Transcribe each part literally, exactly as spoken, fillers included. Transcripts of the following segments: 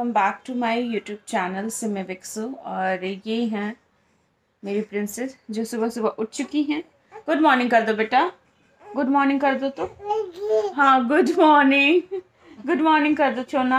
Welcome back to my YouTube channel सिमी विक्सू। और ये हैं मेरी प्रिंसेस जो सुबह सुबह उठ चुकी हैं। गुड मॉर्निंग कर दो बेटा, गुड मॉर्निंग कर दो तो। हाँ गुड मॉर्निंग, गुड मॉर्निंग कर दो चोना।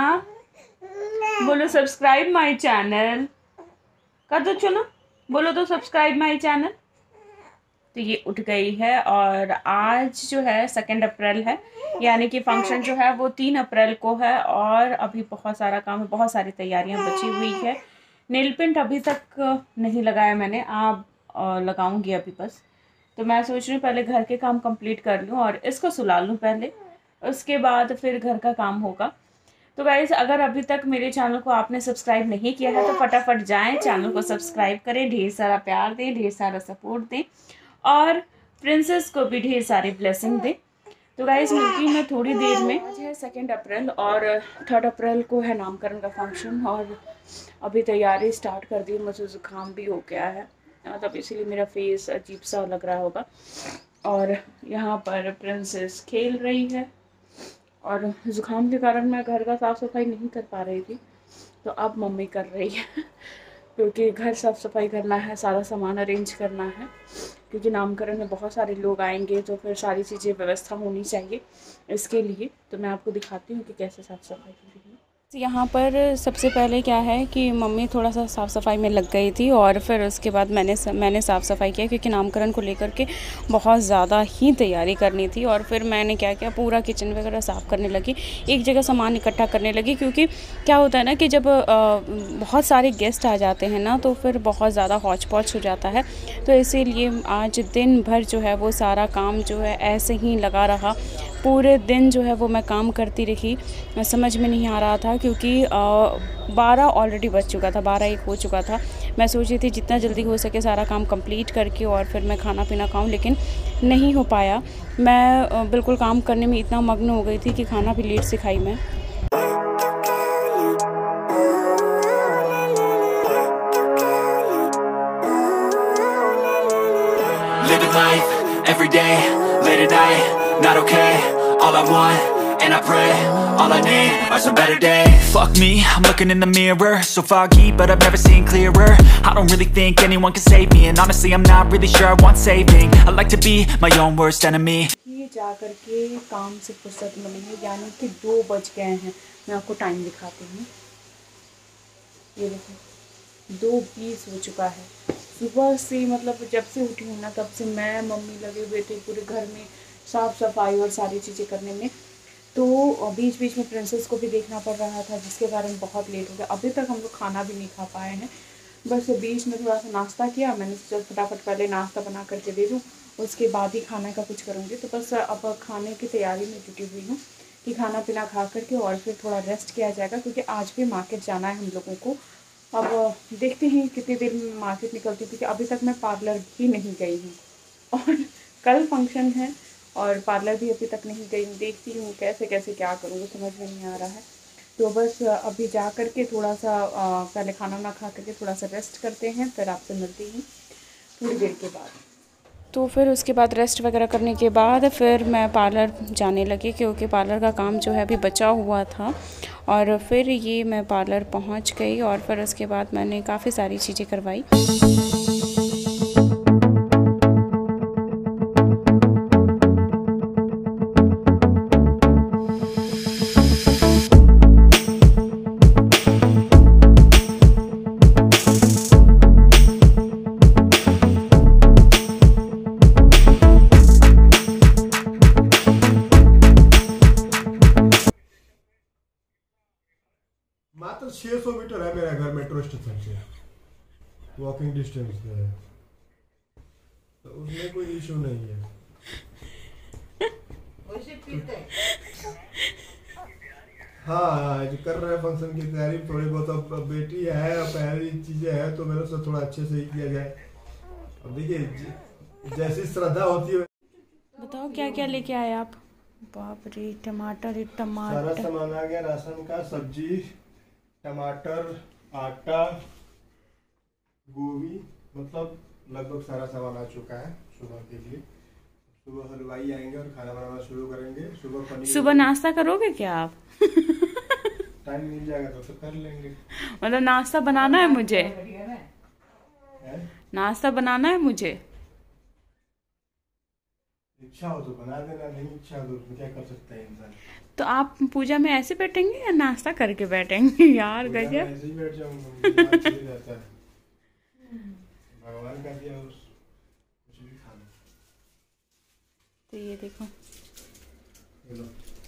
बोलो सब्सक्राइब माय चैनल कर दो चोना, बोलो तो सब्सक्राइब माय चैनल। तो ये उठ गई है और आज जो है सेकेंड अप्रैल है, यानी कि फंक्शन जो है वो तीन अप्रैल को है। और अभी बहुत सारा काम है, बहुत सारी तैयारियां बची हुई है। नेल पेंट अभी तक नहीं लगाया मैंने, आप लगाऊंगी अभी बस। तो मैं सोच रही हूँ पहले घर के काम कंप्लीट कर लूँ और इसको सुला लूँ पहले, उसके बाद फिर घर का काम होगा। तो गाइस अगर अभी तक मेरे चैनल को आपने सब्सक्राइब नहीं किया है तो फटाफट जाएं, चैनल को सब्सक्राइब करें, ढेर सारा प्यार दें, ढेर सारा सपोर्ट दें और प्रिंसेस को भी ढेर सारी ब्लेसिंग दे। तो गाइस मिलती हूँ मैं थोड़ी देर में। आज है सेकेंड अप्रैल और थर्ड अप्रैल को है नामकरण का फंक्शन और अभी तैयारी स्टार्ट कर दी। मुझे जुकाम भी हो गया है, मतलब इसीलिए मेरा फेस अजीब सा लग रहा होगा। और यहाँ पर प्रिंसेस खेल रही है और जुकाम के कारण मैं घर का साफ़ सफाई नहीं कर पा रही थी, तो अब मम्मी कर रही है क्योंकि घर साफ़ सफाई करना है, सारा सामान अरेंज करना है, क्योंकि नामकरण में बहुत सारे लोग आएंगे तो फिर सारी चीज़ें व्यवस्था होनी चाहिए इसके लिए। तो मैं आपको दिखाती हूँ कि कैसे साफ़ सफाई की है। यहाँ पर सबसे पहले क्या है कि मम्मी थोड़ा सा साफ़ सफाई में लग गई थी और फिर उसके बाद मैंने मैंने साफ़ सफाई किया, क्योंकि नामकरण को लेकर के बहुत ज़्यादा ही तैयारी करनी थी। और फिर मैंने क्या किया, पूरा किचन वगैरह साफ़ करने लगी, एक जगह सामान इकट्ठा करने लगी। क्योंकि क्या होता है ना कि जब आ, बहुत सारे गेस्ट आ जाते हैं ना तो फिर बहुत ज़्यादा हौच पौच हो जाता है। तो इसीलिए आज दिन भर जो है वो सारा काम जो है ऐसे ही लगा रहा। पूरे दिन जो है वो मैं काम करती रही, समझ में नहीं आ रहा था, क्योंकि बारह ऑलरेडी बज चुका था, बारह एक हो चुका था। मैं सोच रही थी जितना जल्दी हो सके सारा काम कंप्लीट करके और फिर मैं खाना पीना खाऊं, लेकिन नहीं हो पाया। मैं बिल्कुल काम करने में इतना मग्न हो गई थी कि खाना भी लेट से खाई मैं। Living life, every day, late at night, not okay. All I want, and I pray, all I need are some better days. Fuck me, I'm looking in the mirror, so foggy, but I've never seen clearer. I don't really think anyone can save me, and honestly I'm not really sure I want saving. I like to be my own worst enemy. ये जा करके काम से फुर्सत मिली है, यानी कि दो बज गए हैं। मैं आपको टाइम दिखाती हूँ, ये देखो दो बीस हो चुका है। सुबह से मतलब जब से उठी हूँ ना तब से मैं मम्मी लगे हुए थे पूरे घर में साफ़ सफाई और सारी चीज़ें करने में। तो बीच बीच में प्रिंसेस को भी देखना पड़ रहा था, जिसके कारण बहुत लेट हो गया। अभी तक हम लोग खाना भी नहीं खा पाए हैं, बस बीच में थोड़ा सा नाश्ता किया। मैंने सोचा फटाफट पहले नाश्ता बना करके दे दूँ, उसके बाद ही खाने का कुछ करूँगी। तो बस अब खाने की तैयारी में जुटी हुई हूँ कि खाना पीना खा करके और फिर थोड़ा रेस्ट किया जाएगा, क्योंकि आज भी मार्केट जाना है हम लोगों को। अब देखते हैं कितनी देर में मार्केट निकलती है, क्योंकि अभी तक मैं पार्लर भी नहीं गई हूँ और कल फंक्शन है और पार्लर भी अभी तक नहीं गई। देखती हूँ कैसे कैसे क्या करूँगी, समझ में नहीं आ रहा है। तो बस अभी जा कर के थोड़ा सा आ, पहले खाना ना खा करके थोड़ा सा रेस्ट करते हैं, फिर आपसे मिलती हूँ थोड़ी देर के बाद। तो फिर उसके बाद रेस्ट वगैरह करने के बाद फिर मैं पार्लर जाने लगी, क्योंकि पार्लर का काम जो है अभी बचा हुआ था। और फिर ये मैं पार्लर पहुंच गई और फिर उसके बाद मैंने काफ़ी सारी चीज़ें करवाई। मात्र छह सौ मीटर है मेरा घर मेट्रो स्टेशन से, वॉकिंग डिस्टेंस है, तो उसमें कोई इशू नहीं है। हाँ जो कर रहे हैं फंक्शन की तैयारी थोड़ी बहुत, अब बेटी है और पहली चीजें हैं तो मेरे से थोड़ा अच्छे से ही किया जाए। अब देखिए जैसी श्रद्धा होती है। बताओ क्या क्या लेके आए आप? बाप रे, टमाटर ही टमाटर, सारा सामान आ गया, राशन का, सब्जी, टमाटर, आटा, गोभी, मतलब लगभग सारा सामान आ चुका है सुबह के लिए। सुबह हलवाई आएंगे और खाना बनाना शुरू करेंगे। सुबह पनीर, सुबह नाश्ता करोगे क्या आप? टाइम मिल जाएगा तो, तो कर लेंगे। मतलब नाश्ता बनाना है मुझे, है? नाश्ता बनाना है मुझे। इच्छा हो तो बना देना, नहीं इच्छा हो तो क्या कर सकता है इंसान। तो आप पूजा में ऐसे बैठेंगे या नाश्ता करके बैठेंगे? यार पूजा में गजब। ऐसे ही बैठ जाऊंगा, मुझे बात चल जाता है। भगवान का दिया उस कुछ भी खा लो। तो ये देखो ये लो।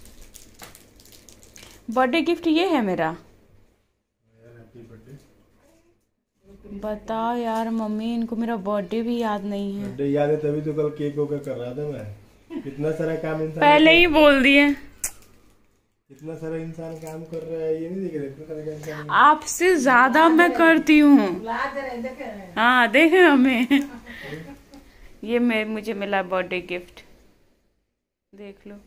बर्थडे गिफ्ट ये है मेरा। यार हैप्पी बर्थडे। बताओ यार मम्मी, इनको मेरा बर्थडे भी याद नहीं है। बर्थडे याद है तभी तो कल केक होकर कर रहा था मैं। कितना सारा काम इंसान पहले ही बोल दिए। इतना सारा इंसान काम कर रहा है, ये नहीं देख रहे इतना सारा काम इंसान। आपसे ज्यादा मैं करती हूँ। हाँ देखे हमें। ये मैं मुझे मिला बर्थडे गिफ्ट, देख लो।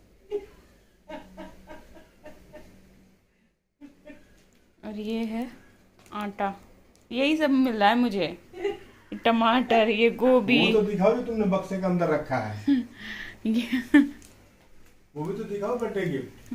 और ये है आटा, यही सब मिला है मुझे। टमाटर, ये गोभी। वो तो दिखाओ जो तुमने बक्से के अंदर रखा है। ये वो भी तो दिखाओ बर्थडे गिफ्ट।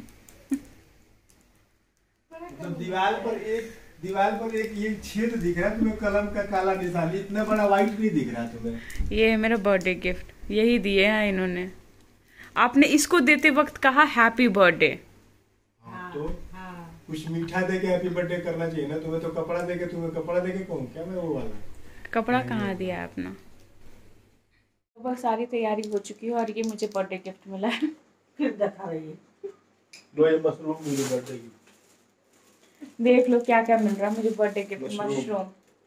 तो दीवार पर एक दीवार पर एक ये छेद दिख रहा है तुम्हें, कलम का काला निशान, इतना बड़ा व्हाइट नहीं दिख रहा तुम्हें। ये है मेरा बर्थडे गिफ्ट, यही दिए हैं इन्होंने। आपने इसको देते वक्त कहा हैप्पी बर्थडे। तो कुछ मीठा दे के हैप्पी बर्थडे करना चाहिए ना। तुम्हें तो कपड़ा दे के, तुम्हें कपड़ा दे के कौन, क्या मैं वो वाला कपड़ा कहाँ दिया है अपना। तो बस सारी तैयारी हो चुकी है और ये मुझे बर्थडे गिफ्ट मिला है। फिर दिखा रही है। लो ये मशरूम मुझे बर्थडे की। देख लो क्या क्या मिल रहा है मुझे बर्थडे गिफ्ट। मशरूम। मशरूम।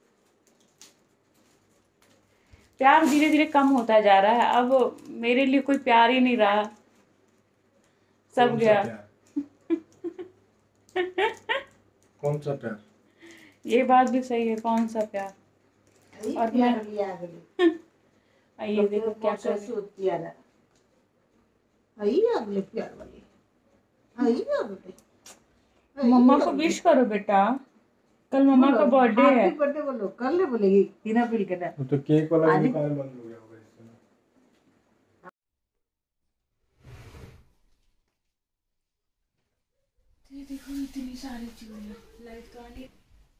प्यार धीरे धीरे कम होता जा रहा है, अब मेरे लिए कोई प्यार ही नहीं रहा, सब कौन सा गया। प्यार? कौन सा प्यार? ये बात भी सही है, कौन सा प्यार। और मैं ये देखो क्या कर रही हूँ। अगले प्यार वाली आई अगले। मम्मा को विश करो बेटा, कल मम्मा का बर्थडे है। हैप्पी बर्थडे बोलो, कर ले बोलेगी हिना पिल के ना। तो केक वाला आज- दुकान बंद हो गया होगा इस समय। ये देखो इतनी सारी चूड़ियाँ, लाइट तो आनी।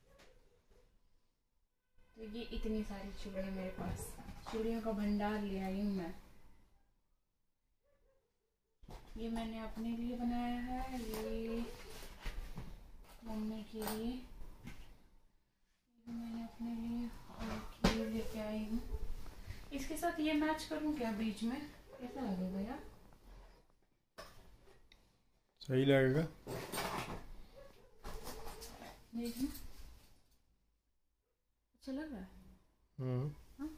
तो ये इतनी सारी चूड़ियाँ मेरे पास, चूड़ियों का भंडार ले आई हूँ मैं। ये मैंने अपने लिए बनाया है, ये मम्मी के लिए, ये मैंने अपने लिए, और ये लेके आई हूँ। इसके साथ ये मैच करूँ क्या बीच में, कैसा लगेगा यार? सही लगेगा। देखना अच्छा लग रहा है। हम्म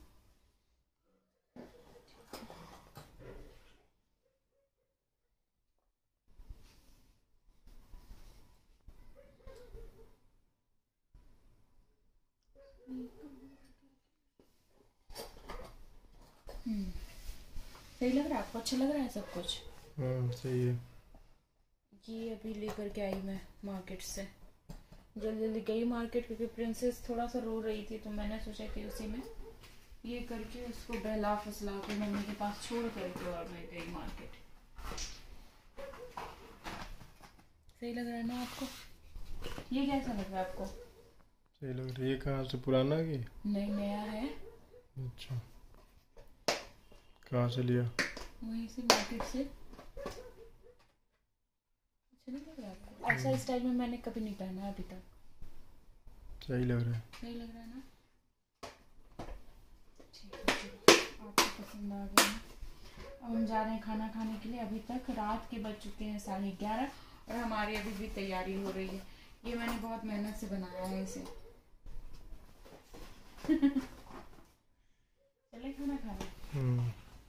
सही लग रहा है आपको? अच्छा लग रहा है सब कुछ? हम्म सही है। ये अभी लेकर के आई मैं मार्केट से, जल्दी जल्दी गई मार्केट क्योंकि प्रिंसेस थोड़ा सा रो रही थी, तो मैंने सोचा कि उसी में ये करके उसको बहला फसला के मम्मी के पास छोड़ करके और मैं गई मार्केट। सही लग रहा है ना आपको? ये कैसा लग रहा है आपको? सही लग रहा है। ये कहाँ से, पुराना की? नहीं, नया है। अच्छा, कहाँ से लिया? वहीं से मार्केट से। अच्छा नहीं लग रहा है आपको? ऐसा स्टाइल में मैंने कभी नहीं पहना अभी तक। सही लग रहा है। सही लग रहा है ना? ठीक है, ठीक है। आपको पसंद आ गया है। अब हम जा रहे हैं खाना खाने के लिए। अभी तक रात के बज चुके हैं साढ़े ग्यारह और हमारी अभी भी तैयारी हो रही है। ये मैंने बहुत मेहनत से बनाया है इसे। चले खाना खाने। हम्म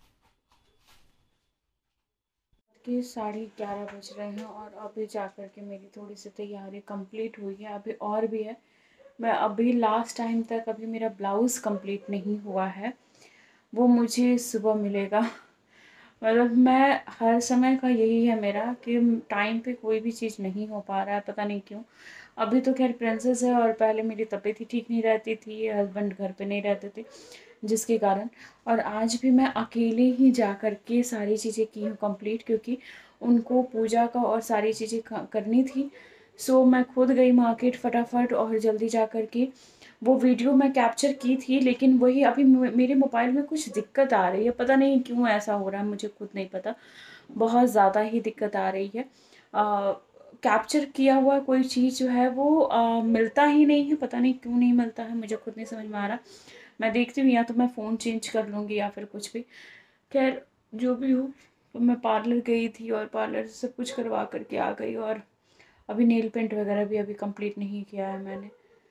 के साढ़े ग्यारह बज रहे हैं और अभी जा कर के मेरी थोड़ी सी तैयारी कंप्लीट हुई है। अभी और भी है, मैं अभी लास्ट टाइम तक अभी मेरा ब्लाउज़ कंप्लीट नहीं हुआ है, वो मुझे सुबह मिलेगा। मतलब मैं हर समय का यही है मेरा कि टाइम पे कोई भी चीज़ नहीं हो पा रहा है, पता नहीं क्यों। अभी तो खैर प्रिंसेस है और पहले मेरी तबीयत ही ठीक नहीं रहती थी, हस्बैंड घर पे नहीं रहते थे जिसके कारण। और आज भी मैं अकेले ही जा कर के सारी चीज़ें की हूँ कंप्लीट, क्योंकि उनको पूजा का और सारी चीज़ें करनी थी। सो मैं खुद गई मार्केट फटाफट और जल्दी जा कर के वो वीडियो मैं कैप्चर की थी, लेकिन वही अभी मेरे मोबाइल में कुछ दिक्कत आ रही है, पता नहीं क्यों ऐसा हो रहा है, मुझे खुद नहीं पता, बहुत ज़्यादा ही दिक्कत आ रही है। कैप्चर किया हुआ कोई चीज़ जो है वो आ, मिलता ही नहीं है, पता नहीं क्यों नहीं मिलता है, मुझे खुद नहीं समझ में आ रहा। मैं देखती हूँ या तो मैं फ़ोन चेंज कर लूँगी या फिर कुछ भी, खैर जो भी हो। तो मैं पार्लर गई थी और पार्लर से सब कुछ करवा करके आ गई, और अभी नेल पेंट वगैरह भी अभी कंप्लीट नहीं किया है मैंने।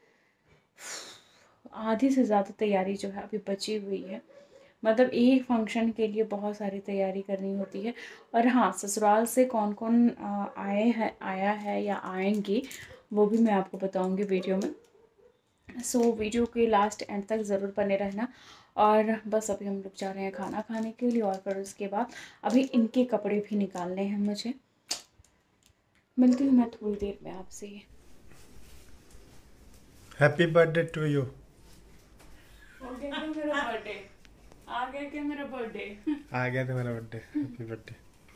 आधी से ज़्यादा तैयारी जो है अभी बची हुई है, मतलब एक फंक्शन के लिए बहुत सारी तैयारी करनी होती है। और हाँ, ससुराल से कौन कौन आए हैं आया है या आएंगे वो भी मैं आपको बताऊंगी वीडियो में। सो so, वीडियो के लास्ट एंड तक ज़रूर बने रहना। और बस अभी हम लोग जा रहे हैं खाना खाने के लिए, और फिर उसके बाद अभी इनके कपड़े भी निकालने हैं मुझे। मिलती हूँ मैं थोड़ी देर में आपसे। Happy birthday to you. हो गया क्या मेरा बर्थडे? आ गया क्या मेरा बर्थडे? आ गया तुम्हारा birthday. Happy birthday.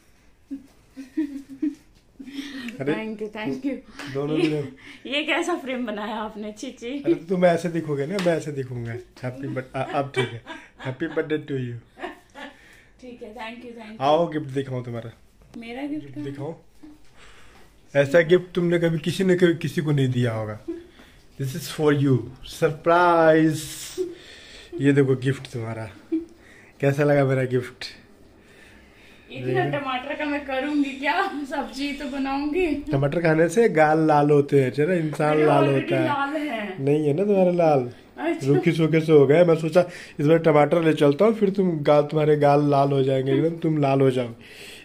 Thank you thank you. दोनों ये, ये कैसा फ्रेम बनाया आपने? चीची, अरे तो तुम ऐसे दिखोगे ना, मैं ऐसे दिखूंगा। Happy birthday. अब ठीक है, हैप्पी बर्थडे टू यू। ठीक है, थैंक यू थैंक यू। आओ गिफ्ट दिखाऊं तुम्हारा। मेरा गिफ्ट दिखाओ। ऐसा गिफ्ट तुमने कभी किसी ने कभी किसी को नहीं दिया होगा। This is for you, surprise. ये देखो गिफ्ट तुम्हारा। कैसा लगा मेरा गिफ्ट? इतना टमाटर का मैं करूंगी क्या? सब्जी तो बनाऊंगी। टमाटर खाने से गाल लाल होते हैं, चलो इंसान लाल होता है। लाल है। नहीं है ना तुम्हारे लाल? अच्छा। रूखी सूखे से हो गए। मैं सोचा इस बार टमाटर ले चलता हूँ, फिर तुम गाल तुम्हारे गाल लाल हो जाएंगे एकदम, तुम लाल हो जाओ।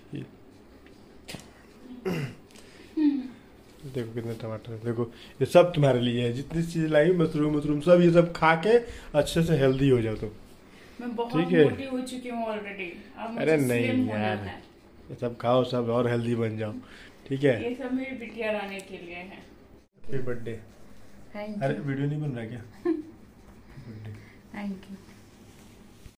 देखो कितने टमाटर है, देखो ये सब तुम्हारे लिए है। जितनी चीज लाई, मशरूम मशरूम सब, ये सब खा के अच्छे से हेल्दी हो जाओ तुम। मैं बहुत ठीक है। मोटी हो चुकी हूँ ऑलरेडी। अरे नहीं यार, ये सब खाओ, सब और हेल्दी बन जाओ। ठीक है। ये सब मेरी बिटिया रानी के लिए है। Happy birthday. थैंक अरे यू वीडियो नहीं बन रहा क्या? बर्थडे। Thank you.